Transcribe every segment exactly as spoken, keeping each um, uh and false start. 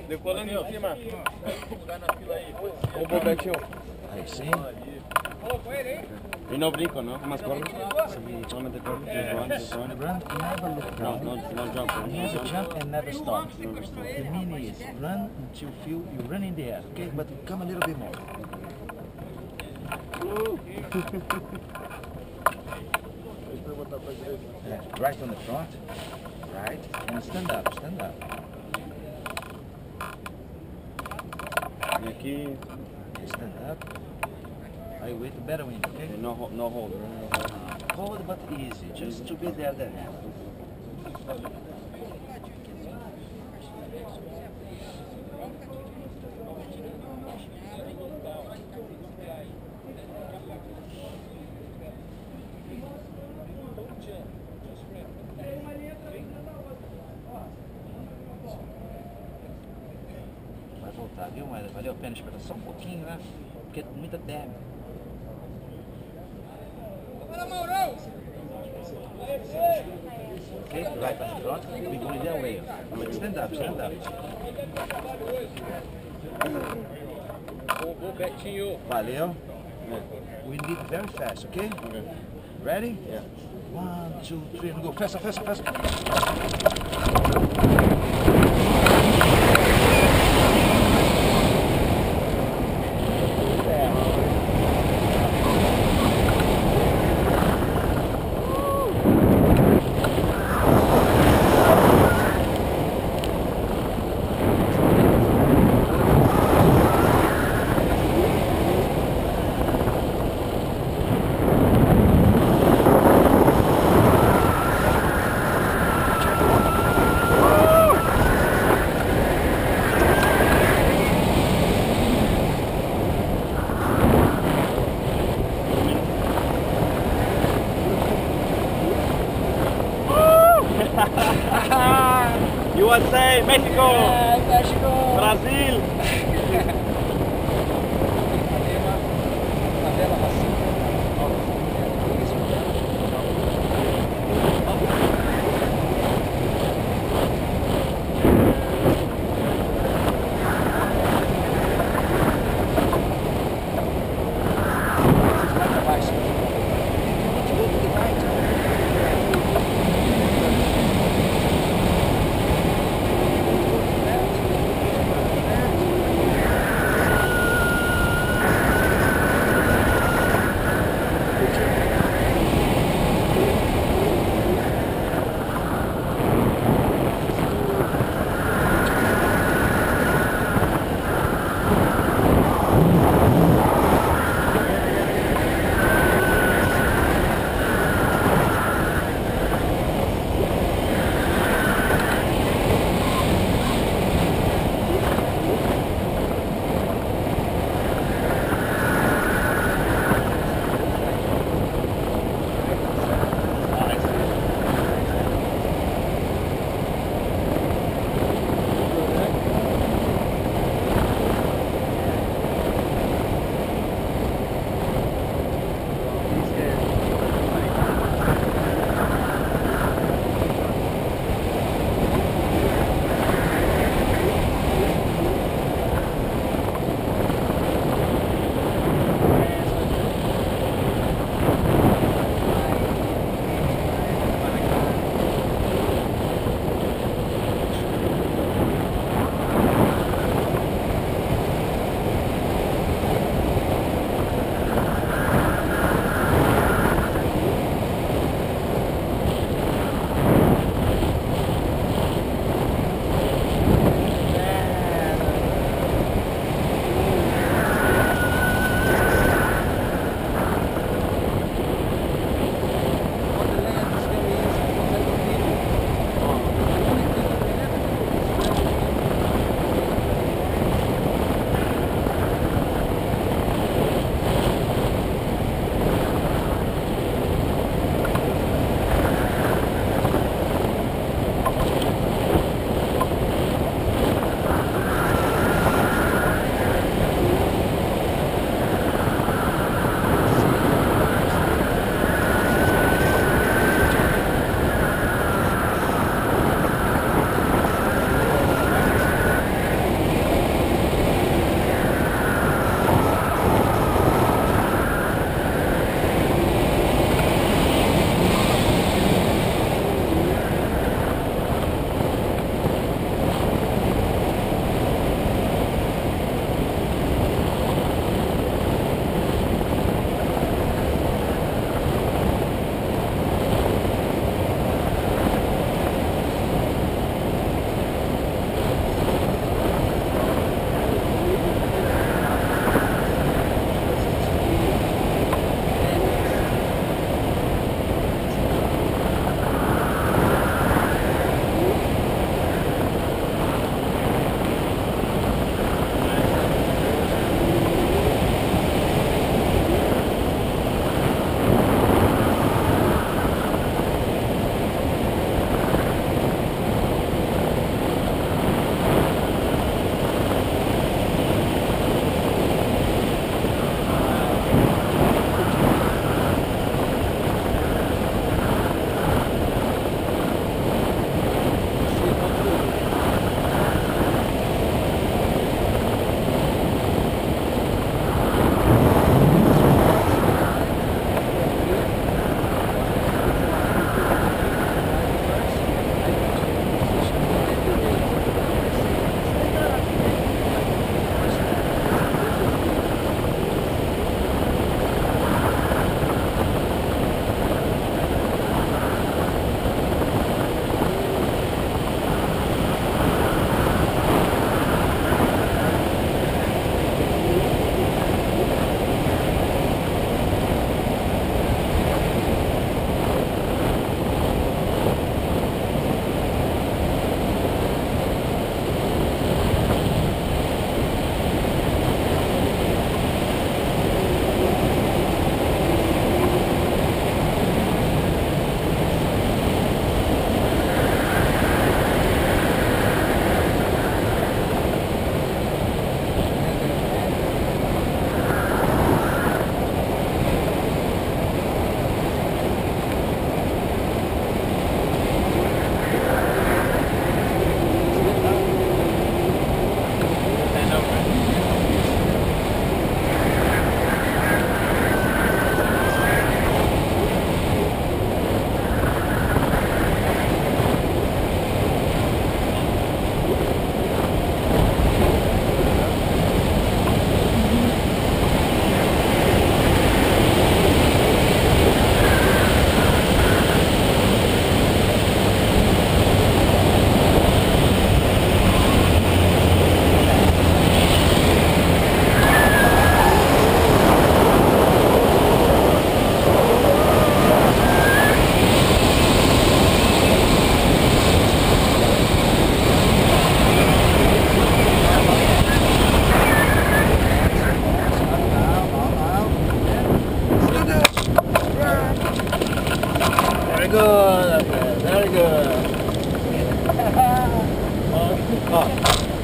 Decolando em cima. O Bobetinho. Aí sim. E não brinco, não? Com umas cordas? Solamente cordas. Run, never look down. No, no jump. Never jump and never stop. The meaning is run until you feel you run in the air, okay? But come a little bit more. Yeah, right on the front. Right. And stand up, stand up. E aqui, Stand up. Are you with the better wind, okay? no, ho- no hold. No hold. Hold but easy, just to be there then. Vai voltar, viu? Mas valeu a pena esperar só um pouquinho, né? Porque é muita terra. Okay, right on the front, we're going their way. Stand up, stand up. O Betinho. Valeu. We need very fast, okay? Okay. Ready? Yeah. One, two, three, and go. Faster, faster, faster. U S A, México, México. Brasil.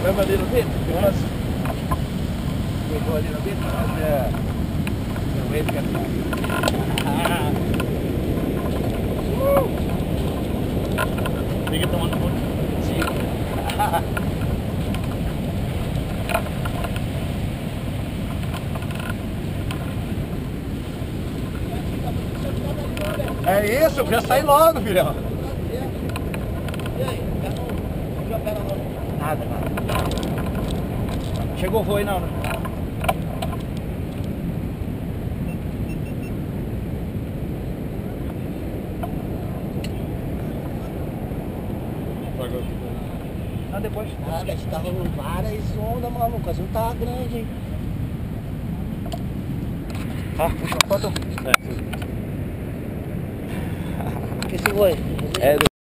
Swim a little bit because we go a little bit and uh, the wave gets ah. Sigue tomando mucho. Sí. É isso, já sai logo, filhão. E aí, não pega não. Nada, nada. Chegou o voo aí não, né? Não, depois. Ah, mas tá rolando várias ondas, maluco. As ondas tá grande, hein? Ah, puxa uma foto. É. Que se foi? É do